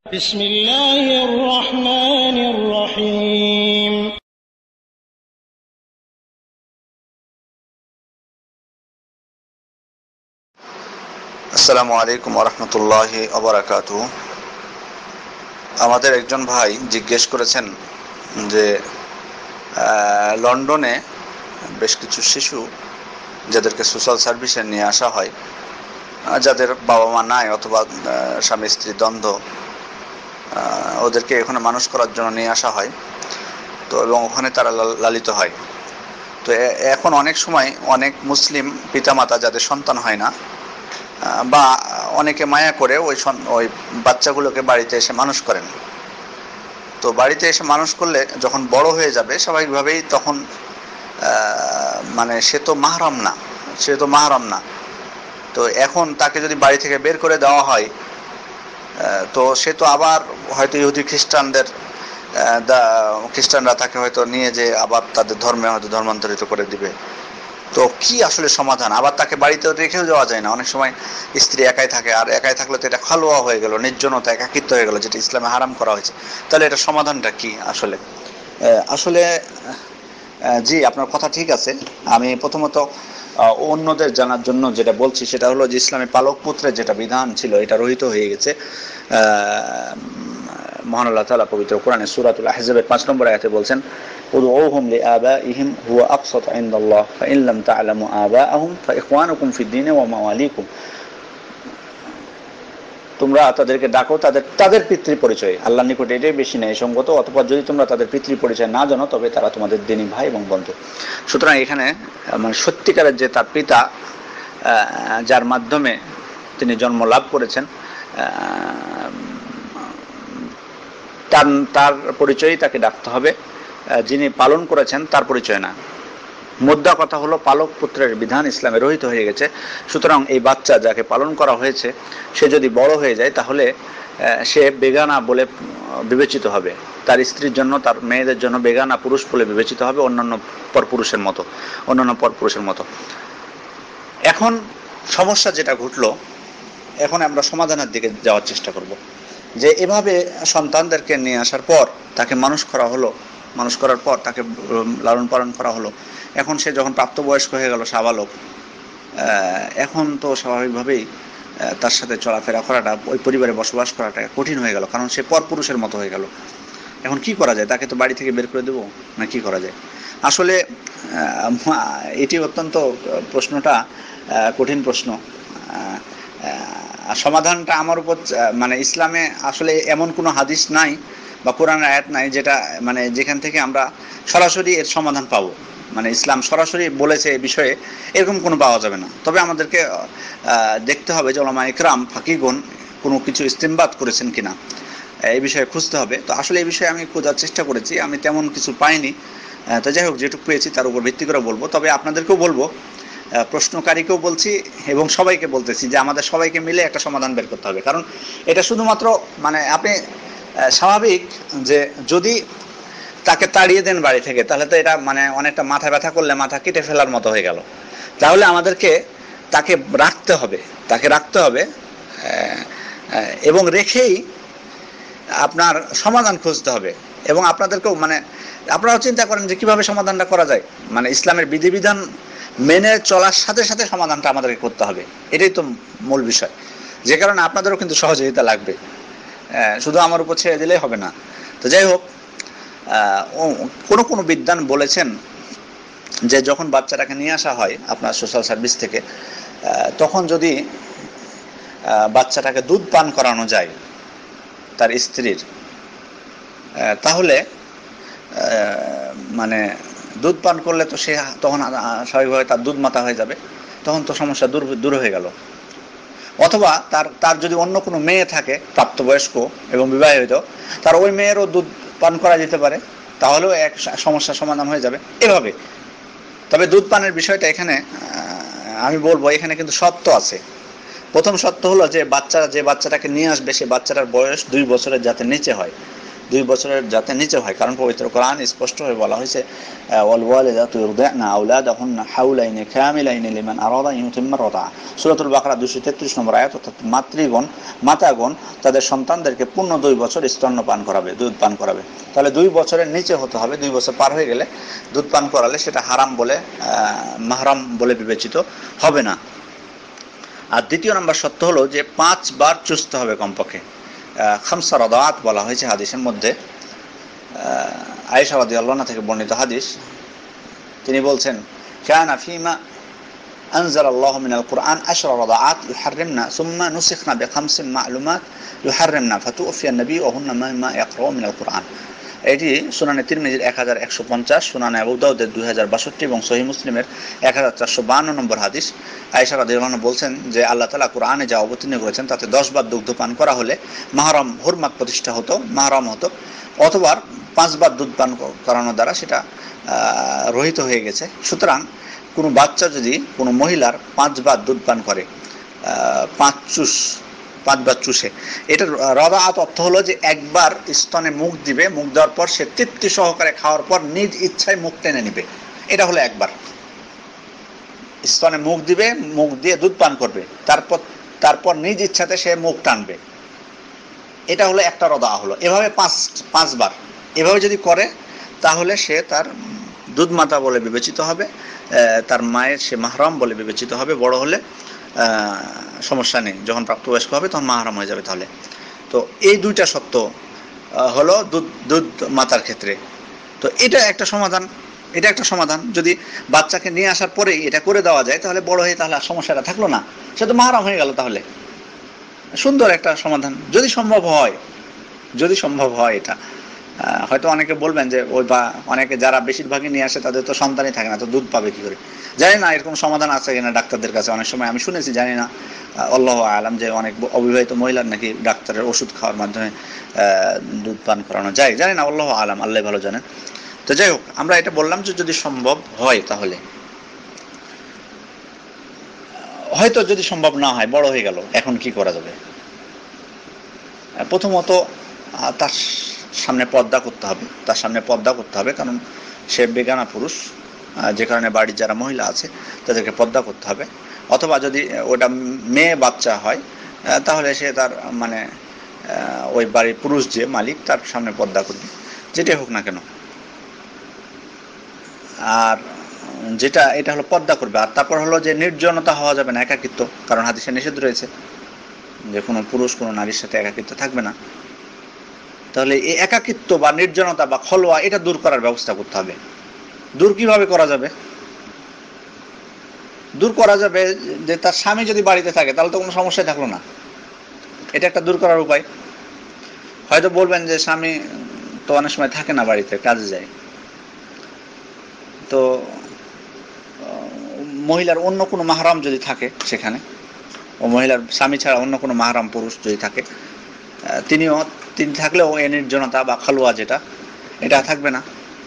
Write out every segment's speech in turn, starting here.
بسم الله الرحمن الرحيم আসসালামু আলাইকুম ওয়া রাহমাতুল্লাহি ওয়া বারাকাতুহু। আমাদের একজন ভাই জিজ্ঞেস করেছেন যে লন্ডনে বেশ কিছু শিশু যাদেরকে সোশ্যাল সার্ভিসে নিয়ে আসা হয়, যাদের বাবা মা নাই অথবা স্বামী স্ত্রী দ্বন্দ্ব, ওদেরকে এখানে মানুষ করার জন্য নিয়ে আসা হয়, তো এবং ওখানে তারা লালিত হয়। তো এখন অনেক সময় অনেক মুসলিম পিতামাতা যাদের সন্তান হয় না, বা অনেকে মায়া করে ওই বাচ্চাগুলোকে বাড়িতে এসে মানুষ করেন। তো বাড়িতে এসে মানুষ করলে যখন বড় হয়ে যাবে স্বাভাবিকভাবেই তখন মানে সে তো মাহরম না। তো এখন তাকে যদি বাড়ি থেকে বের করে দেওয়া হয়, তো সে তো আবার হয়তো ইহুদি খ্রিস্টানরা তাকে হয়তো নিয়ে যে আবার তাদের ধর্মে হয়তো ধর্মান্তরিত করে দিবে। তো কি আসলে সমাধান? আবার তাকে বাড়িতে রেখেও যাওয়া যায় না, অনেক সময় স্ত্রী একাই থাকে, আর একাই থাকলে তো এটা খালোয়া হয়ে গেল, নির্জনতা, একাকিত্ব হয়ে গেল, যেটা ইসলামে হারাম করা হয়েছে। তাহলে এটা সমাধানটা কি আসলে? আসলে জি, আপনার কথা ঠিক আছে। আমি প্রথমত অন্যদের জানার জন্য যেটা বলছি সেটা হলো যে ইসলামে পালক পুত্রের যেটা বিধান ছিল এটা রহিত হয়ে গেছে। মহান আল্লাহ তাআলা পবিত্র কোরআনে সূরাতুল আহজাবের 5 নম্বর আয়াতে বলছেন, উদউহুম লিআবাইহিম হুয়া আকসাতু ইনদাল্লাহ ফাইন লাম তা'লামু আবাআহুম ফাইখওয়ানুকুম ফিদ-দীন ওয়া মাওয়ালিকুম। তোমরা তাদেরকে ডাকো তাদের পিতৃ পরিচয়, আল্লাহর নিকটে এটাই বেশি ন্যায়সঙ্গত। অথবা যদি তোমরা তাদের পিতৃ পরিচয় না জানো তবে তারা তোমাদের দিনী ভাই এবং বন্ধু। সুতরাং এখানে মানে সত্যিকারের যে তার পিতা, যার মাধ্যমে তিনি জন্ম লাভ করেছেন, তার পরিচয়ই তাকে ডাকতে হবে, যিনি পালন করেছেন তার পরিচয় না। মোদ্দা কথা হলো পালক পুত্রের বিধান ইসলামে রহিত হয়ে গেছে। সুতরাং এই বাচ্চা যাকে পালন করা হয়েছে সে যদি বড় হয়ে যায় তাহলে সে বেগানা বলে বিবেচিত হবে, তার স্ত্রীর জন্য, তার মেয়েদের জন্য বেগানা পুরুষ বলে বিবেচিত হবে, অন্যান্য পরপুরুষের মতো। এখন সমস্যা যেটা ঘটলো, এখন আমরা সমাধানের দিকে যাওয়ার চেষ্টা করব। যে এভাবে সন্তানদেরকে নিয়ে আসার পর তাকে মানুষ করার পর তাকে লালন পালন করা হলো। এখন সে যখন প্রাপ্তবয়স্ক হয়ে গেল, সাবালক, এখন তো স্বাভাবিকভাবেই তার সাথে চলাফেরা করাটা, ওই পরিবারে বসবাস করাটা কঠিন হয়ে গেল, কারণ সে পরপুরুষের মতো হয়ে গেল। এখন কি করা যায়? তাকে তো বাড়ি থেকে বের করে দেবো না কি করা যায়? আসলে এটি অত্যন্ত প্রশ্নটা কঠিন প্রশ্ন। সমাধানটা আমার উপর, মানে ইসলামে আসলে এমন কোনো হাদিস নাই বা কোরআনের আয়াত নাই যেটা মানে যেখান থেকে আমরা সরাসরি এর সমাধান পাবো। মানে ইসলাম সরাসরি বলেছে এই বিষয়ে, এরকম কোনো পাওয়া যাবে না। তবে আমাদেরকে দেখতে হবে যে উলামা ইকরাম, ফাকিহগণ কোনো কিছু ইস্তেমবাদ করেছেন কিনা, এই বিষয়ে খুঁজতে হবে। তো আসলে এই বিষয়ে আমি খোঁজার চেষ্টা করেছি, আমি তেমন কিছু পাইনি। তো যাই হোক, যেটুকু পেয়েছি তার উপর ভিত্তি করে বলবো। তবে আপনাদেরকেও বলবো, প্রশ্নকারীকেও বলছি এবং সবাইকে বলতেছি যে আমাদের সবাইকে মিলে একটা সমাধান বের করতে হবে। কারণ এটা শুধুমাত্র মানে আপনি স্বাভাবিক যে যদি তাকে তাড়িয়ে দেন বাড়ি থেকে, তাহলে তো এটা মানে অনেকটা মাথা ব্যথা করলে মাথা কেটে ফেলার মতো হয়ে গেল। তাহলে আমাদেরকে তাকে রাখতে হবে এবং রেখেই আপনার সমাধান খুঁজতে হবে। এবং আপনাদেরকেও মানে আপনারাও চিন্তা করেন যে কিভাবে সমাধানটা করা যায়। মানে ইসলামের বিধিবিধান মেনে চলার সাথে সাথে সমাধানটা আমাদেরকে করতে হবে, এটাই তো মূল বিষয়। যে কারণে আপনাদেরও কিন্তু সহযোগিতা লাগবে, শুধু আমার উপর ছেড়ে দিলেই হবে না। তো যাই হোক, কোনো বিদ্বান বলেছেন যে যখন বাচ্চাটাকে নিয়ে আসা হয় আপনার সোশ্যাল সার্ভিস থেকে, তখন যদি বাচ্চাটাকে দুধ পান করানো যায় তার স্ত্রীর, তাহলে মানে দুধ পান করলে তো সে তখন স্বাভাবিকভাবে তার দুধ মাতা হয়ে যাবে, তখন তো সমস্যা দূর হয়ে গেল। অথবা তার যদি অন্য কোনো মেয়ে থাকে প্রাপ্তবয়স্ক এবং বিবাহিত, তার ওই মেয়েরও দুধ পান করা যেতে পারে, তাহলেও এক সমস্যার সমাধান হয়ে যাবে এভাবে। তবে দুধ পানের বিষয়টা এখানে আমি বলবো, এখানে কিন্তু শর্ত আছে। প্রথম শর্ত হলো যে বাচ্চাটাকে নিয়ে আসবে সে বাচ্চাটার বয়স 2 বছরের যাতে নিচে হয়। 2 বছরের যাতে নিচে হয়, কারণ পবিত্র কোরআন স্পষ্টভাবে বলা হয়েছে ওয়াল ওয়ালিদাতু ইরদি'না আওলাদাহুন্না হাওলাইনি কামিলাইনি লিমান আরাদা আন ইউতিম্মা রাদা। সূরাতুল বাকারা 233 নম্বর আয়াত। অর্থাৎ মাতাগণ তাদের সন্তানদেরকে পূর্ণ 2 বছর স্তন্যপান করাবে, দুধ পান করাবে। তাহলে 2 বছরের নিচে হতে হবে। 2 বছর পার হয়ে গেলে দুধ পান করালে সেটা হারাম বলে, মাহরাম বলে বিবেচিত হবে না। আর দ্বিতীয় নম্বর সত্য হলো যে 5 বার চুষতে হবে কমপক্ষে। খামসা রাদাত বলা হয়েছে হাদিসের মধ্যে। আয়েশা রাদিয়াল্লাহু আনহা থেকে বর্ণিত হাদিস, তিনি বলছেন কানা ফিমা আনজালাল্লাহু মিনাল কুরআন 10 রাদাআত ইউহাররিমনা সুম্মা নুসিখনা বিখামসিন মা'লুমাত ইউহাররিমনা ফাতুফিয়া নবী ওয়া হুন্না মা ইয়াকরাউ মিনাল কুরআন। এটি সুনানে তিরমিজির 1150, সুনানে আবু দাউদের 2062 এবং সহিহ মুসলিমের 1452 নম্বর হাদিস। আয়েশা রাদিয়াল্লাহু আনহা বলছেন যে আল্লাহ তাআলা কুরআনে যা অবতীর্ণ করেছেন তাতে 10 বার দুগ্ধ পান করা হলে মাহরাম হুরমাত প্রতিষ্ঠা হতো, মাহরাম হতো, অথবা 5 বার দুধ পান করানোর দ্বারা সেটা রহিত হয়ে গেছে। সুতরাং কোনো বাচ্চা যদি কোনো মহিলার 5 বার দুধ পান করে, 5 বার চুষে, এটার রাদাআত অর্থ হলো যে একবার স্তনে মুখ দিবে, মুখ দেওয়ার পর সে তৃপ্তি সহকারে খাওয়ার পর নিজ ইচ্ছায় মুখ টেনে নিবে। এটা হলো একবার। স্তনে মুখ দিবে, মুখ দিয়ে দুধ পান করবে, তারপর নিজ ইচ্ছাতে সে মুখ টানবে। এটা হলো একটা রাদাআ হলো। এভাবে 5 বার এভাবে যদি করে তাহলে সে তার দুধ মাতা বলে বিবেচিত হবে, তার মায়ের সে মাহরাম বলে বিবেচিত হবে। বড় হলে সমস্যা নেই, যখন প্রাপ্তবয়স্ক হবে তখন মাহরাম হয়ে যাবে। তাহলে তো এই দুইটা সত্য হলো দুধ মাতার ক্ষেত্রে। তো এটা একটা সমাধান। যদি বাচ্চাকে নিয়ে আসার পরেই এটা করে দেওয়া যায় তাহলে বড় হয়ে তাহলে আর সমস্যাটা থাকলো না, সে তো মাহরাম হয়ে গেল। তাহলে সুন্দর একটা সমাধান, যদি সম্ভব হয়। এটা হয়তো অনেকে বলবেন যে ওই বা অনেকে যারা বেশিরভাগই নিয়ে আসে তাদের তো সন্তানই থাকে না, তো দুধ পাবে কি করে? জানি না এরকম সমাধান আছে কিনা ডাক্তারদের কাছে। অনেক সময় আমি শুনেছি, জানি না, আল্লাহু আলাম, যে অনেক অবিবাহিত মহিলার নাকি ডাক্তারের ওষুধ খাওয়ার মাধ্যমে দুধ পান করানো যায়। জানি না, আল্লাহু আলাম, আল্লাহ ভালো জানেন। তো যাই হোক, আমরা এটা বললাম যে যদি সম্ভব হয় তাহলে। হয়তো যদি সম্ভব না হয়, বড় হয়ে গেল, এখন কি করা যাবে? প্রথমত তার সামনে পর্দা করতে হবে, কারণ সে বেগানা পুরুষ, যে কারণে বাড়ির যারা মহিলা আছে তাদেরকে পর্দা করতে হবে। অথবা যদি ওটা মেয়ে বাচ্চা হয় তাহলে সে তার মানে ওই বাড়ির পুরুষ যে মালিক তার সামনে পর্দা করবে, যেটাই হোক না কেন। আর এটা হলো পর্দা করবে। আর তারপর হলো যে নির্জনতা হওয়া যাবে না, একাকিত্ব, কারণ হাদিসে নিষেধ রয়েছে যে কোনো পুরুষ কোনো নারীর সাথে একাকিত্ব থাকবে না। তাহলে এই একাকিত্ব বা নির্জনতা বা খলওয়া এটা দূর করার ব্যবস্থা করতে হবে। দূর কিভাবে করা যাবে? দূর করা যাবে যে তার স্বামী যদি বাড়িতে থাকে তাহলে তো কোনো সমস্যাই থাকলো না। এটা একটা দূর করার উপায়। হয়তো বলবেন যে স্বামী তো অনেক সময় থাকে না, বাড়িতে কাজে যায়, তো মহিলার অন্য কোনো মাহরাম যদি থাকে সেখানে, ও মহিলার স্বামী ছাড়া অন্য কোনো মাহরাম পুরুষ যদি থাকে, তিনি থাকলেও এ নির্জনতা বা খালুয়া যেটা এটা থাকবে না।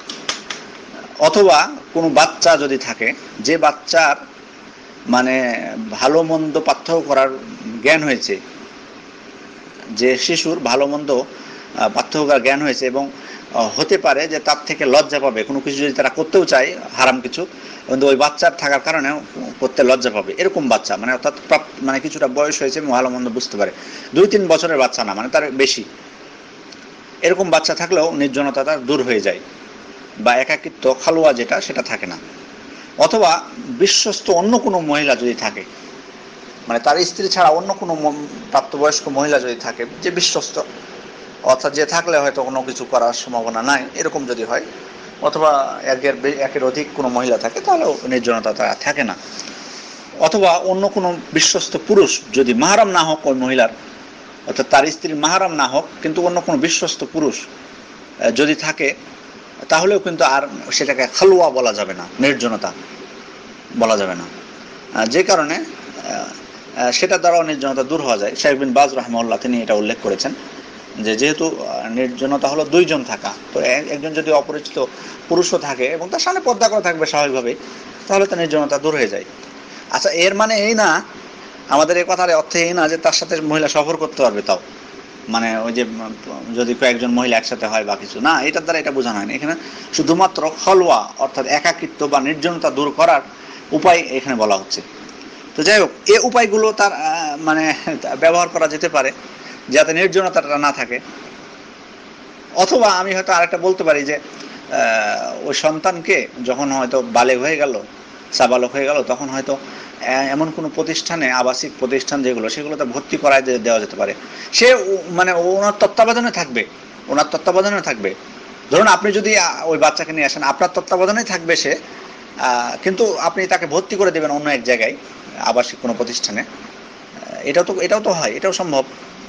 অথবা কোনো বাচ্চা যদি থাকে, যে বাচ্চার মানে ভালো মন্দ পার্থক্য করার জ্ঞান হয়েছে, যে শিশুর ভালো মন্দ পার্থক্য করার জ্ঞান হয়েছে এবং হতে পারে যে তার থেকে লজ্জা পাবে, কোনো কিছু যদি তারা করতেও চায় হারাম কিছু, কিন্তু ওই বাচ্চার থাকার কারণে করতে লজ্জা পাবে, এরকম বাচ্চা, মানে অর্থাৎ মানে কিছুটা বয়স হয়েছে এবং ভালো মন্দ বুঝতে পারে, 2-3 বছরের বাচ্চা না, মানে তার বেশি, এরকম বাচ্চা থাকলেও নির্জনতা তার দূর হয়ে যায় বা একাকিত্ব খালুয়া যেটা সেটা থাকে না। অথবা বিশ্বস্ত অন্য কোনো মহিলা যদি থাকে, মানে তার স্ত্রী ছাড়া অন্য কোনো প্রাপ্তবয়স্ক মহিলা যদি থাকে যে বিশ্বস্ত, অর্থাৎ যে থাকলে হয়তো কোনো কিছু করার সম্ভাবনা নাই, এরকম যদি হয়, অথবা একের অধিক কোনো মহিলা থাকে তাহলেও নির্জনতা তারা থাকে না। অথবা অন্য কোনো বিশ্বস্ত পুরুষ যদি মাহরাম না হোক ওই মহিলার, অর্থাৎ তার স্ত্রীর মাহরাম না হোক, কিন্তু অন্য কোনো বিশ্বস্ত পুরুষ যদি থাকে তাহলেও কিন্তু আর সেটাকে খালুয়া বলা যাবে না, নির্জনতা বলা যাবে না। যে কারণে সেটা দ্বারাও নির্জনতা দূর হওয়া যায়। শাইখ বিন বাজ রাহিমাহুল্লাহ তিনি এটা উল্লেখ করেছেন যে যেহেতু নির্জনতা হলো 2 জন থাকা, তো একজন যদি অপরিচিত পুরুষও থাকে এবং তার সামনে পর্দা করা থাকবে স্বাভাবিকভাবেই, তাহলে তো নির্জনতা দূর হয়ে যায়। আচ্ছা, এর মানে এই না, আমাদের এই কথার অর্থ এই না যে তার সাথে মহিলা সফর করতে পারবে, তাও মানে ওই যে যদি কয়েকজন মহিলা একসাথে হয় বা কিছু না, এটার দ্বারা এটা বোঝানো হয় না। এখানে শুধুমাত্র খলওয়া অর্থাৎ একাকিত্ব বা নির্জনতা দূর করার উপায় এখানে বলা হচ্ছে। তো যাই হোক, এই উপায়গুলো তার মানে ব্যবহার করা যেতে পারে যাতে নির্জনতাটা না থাকে। অথবা আমি হয়তো আরেকটা বলতে পারি যে ওই সন্তানকে যখন হয়তো বালেগ হয়ে গেল, সাবালক হয়ে গেল, তখন হয়তো এমন কোনো প্রতিষ্ঠানে, আবাসিক প্রতিষ্ঠান যেগুলো, সেগুলোতে ভর্তি করায় দেওয়া যেতে পারে। সে মানে ওনার তত্ত্বাবধানে থাকবে, ওনার তত্ত্বাবধানে থাকবে। ধরুন আপনি যদি ওই বাচ্চাকে নিয়ে আসেন, আপনার তত্ত্বাবধানেই থাকবে সে, কিন্তু আপনি তাকে ভর্তি করে দেবেন অন্য এক জায়গায়, আবাসিক কোনো প্রতিষ্ঠানে। এটাও তো হয়, এটাও সম্ভব।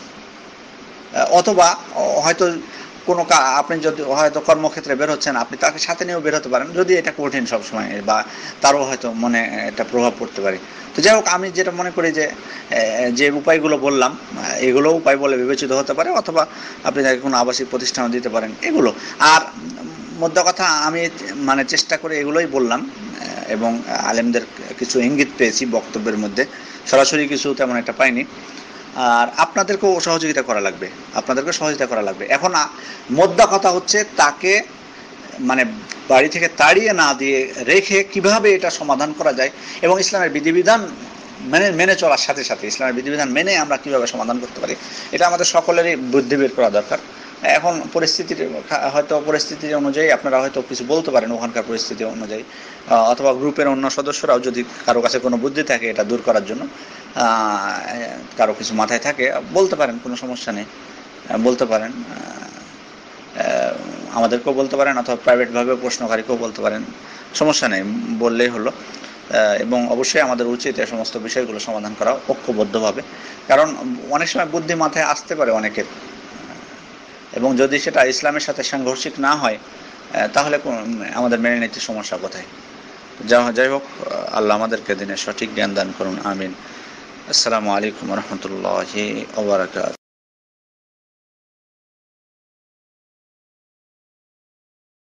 অথবা হয়তো কোনো আপনি যদি হয়তো কর্মক্ষেত্রে বের হচ্ছেন, আপনি তাকে সাথে নিয়েও বের হতে পারেন, যদি এটা কঠিন সবসময় বা তারও হয়তো মনে একটা প্রভাব পড়তে পারে। তো যাই হোক, আমি যেটা মনে করি যে উপায়গুলো বললাম, এগুলো উপায় বলে বিবেচিত হতে পারে, অথবা আপনি তাকে কোনো আবাসিক প্রতিষ্ঠানও দিতে পারেন, এগুলো। আর মোদ্দা কথা, আমি মানে চেষ্টা করে এগুলোই বললাম, এবং আলেমদের কিছু ইঙ্গিত পেয়েছি বক্তব্যের মধ্যে, সরাসরি কিছু তেমন একটা পাইনি। আর আপনাদেরকেও সহযোগিতা করা লাগবে। এখন মোদ্দা কথা হচ্ছে তাকে মানে বাড়ি থেকে তাড়িয়ে না দিয়ে রেখে কিভাবে এটা সমাধান করা যায়, এবং ইসলামের বিধিবিধান মেনে চলার সাথে সাথে ইসলামের বিধিবিধান মেনে আমরা কিভাবে সমাধান করতে পারি, এটা আমাদের সকলেরই বুদ্ধি বের করা দরকার। এখন পরিস্থিতির অনুযায়ী আপনারা হয়তো কিছু বলতে পারেন, ওখানকার পরিস্থিতি অনুযায়ী, অথবা গ্রুপের অন্য সদস্যরাও যদি কারো কাছে কোনো বুদ্ধি থাকে এটা দূর করার জন্য, কারো কিছু মাথায় থাকে, বলতে পারেন, কোনো সমস্যা নেই, বলতে পারেন, আমাদেরকেও বলতে পারেন, অথবা প্রাইভেটভাবে প্রশ্নকারীকেও বলতে পারেন, সমস্যা নেই, বললেই হলো। এবং অবশ্যই আমাদের উচিত এই সমস্ত বিষয়গুলো সমাধান করা ঐক্যবদ্ধভাবে, কারণ অনেক সময় বুদ্ধি মাথায় আসতে পারে অনেকের, এবং যদি সেটা ইসলামের সাথে সাংঘর্ষিক না হয়, তাহলে আমাদের মেনে নিতে সমস্যা কোথায়। যাই হোক, আল্লাহ আমাদেরকে দিনের সঠিক জ্ঞান দান করুন, আমিন। আসসালামু আলাইকুম ওয়া রাহমাতুল্লাহি ওয়া বারাকাতুহু।